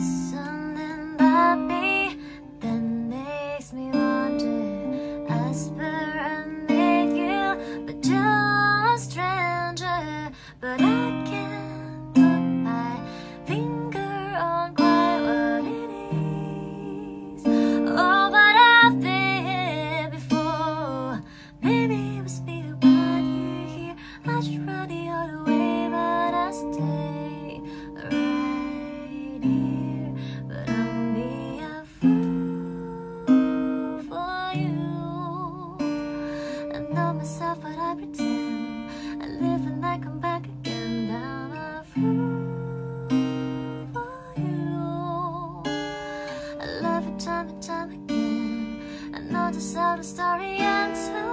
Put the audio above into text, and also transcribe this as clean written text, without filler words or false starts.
Something about me that makes me want to aspire and make you, but you're a stranger. But I can't put my finger on quite what it is. Oh, but I've been here before. Maybe it was me that brought you here. I should run the other way, but I stay right here. But I'm be a fool for you. I know myself, but I pretend. I live and I come back again. I'm a fool for you. I love it time and time again. I know this how the story ends.